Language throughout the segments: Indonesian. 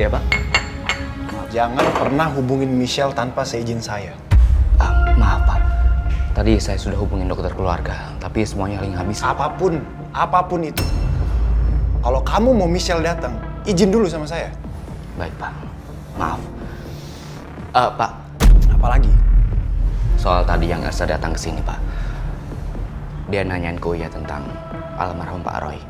Iya, Pak? Jangan pernah hubungin Michelle tanpa seizin saya. Maaf, Pak. Tadi saya sudah hubungin dokter keluarga, tapi semuanya lagi habis. Apapun itu. Kalau kamu mau Michelle datang, izin dulu sama saya. Baik, Pak. Maaf. Pak. Apalagi? Soal tadi yang Elsa datang ke sini, Pak. Dia nanyain ke Uya tentang almarhum Pak Roy.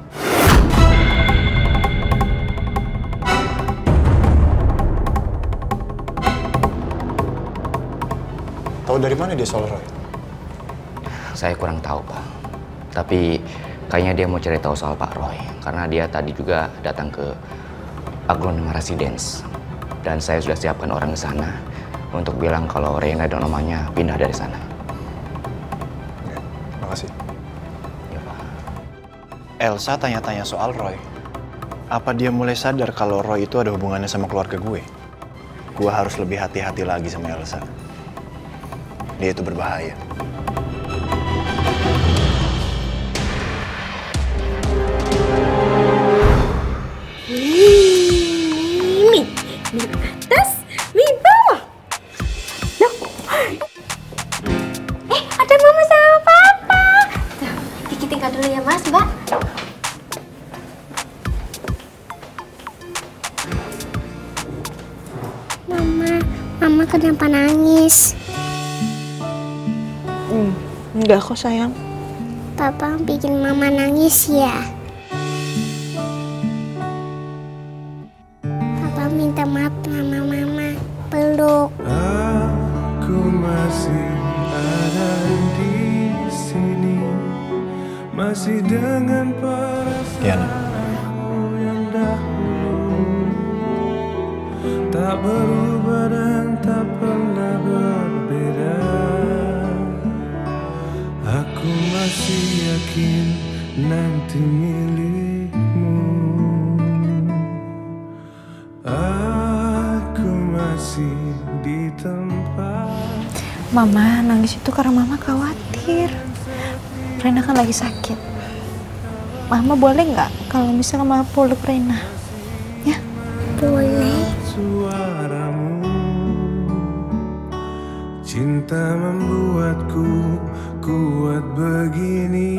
Tahu dari mana dia soal Roy? Saya kurang tahu, Pak. Tapi kayaknya dia mau cari tahu soal Pak Roy. Karena dia tadi juga datang ke Aglonema Residence. Dan saya sudah siapkan orang ke sana untuk bilang kalau Reina dan omanya pindah dari sana. Oke, makasih. Ya, Pak. Elsa tanya-tanya soal Roy. Apa dia mulai sadar kalau Roy itu ada hubungannya sama keluarga gue? Gue harus lebih hati-hati lagi sama Elsa. Dia itu berbahaya. Mie atas, mie bawah. Loh. Ada mama sama papa. Tuh, Kiki tinggal dulu ya mas, mbak. Mama kenapa nangis? Enggak kok sayang. Papa bikin mama nangis ya? Papa minta maaf sama mama. Peluk. Aku masih ada di sini, masih dengan perasaanku yang dahulu, tak berubah dan tak pernah berbeda. Aku masih yakin nanti milikmu. Aku masih di tempat. Mama nangis itu karena mama khawatir. Reina kan lagi sakit. Mama boleh nggak kalau misalnya mama peluk Reina? Ya? Boleh. Suaramu, cinta membuatku kuat begini.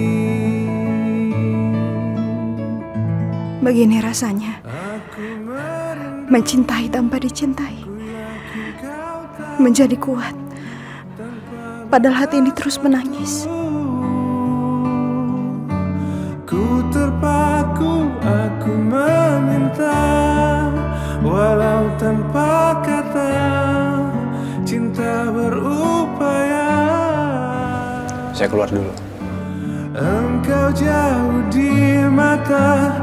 Begini rasanya mencintai tanpa dicintai, menjadi kuat padahal hati ini terus menangis. Ku terpaku, aku meminta, walau tanpa kata, cinta berupaya. Saya keluar dulu. Engkau jauh di mata,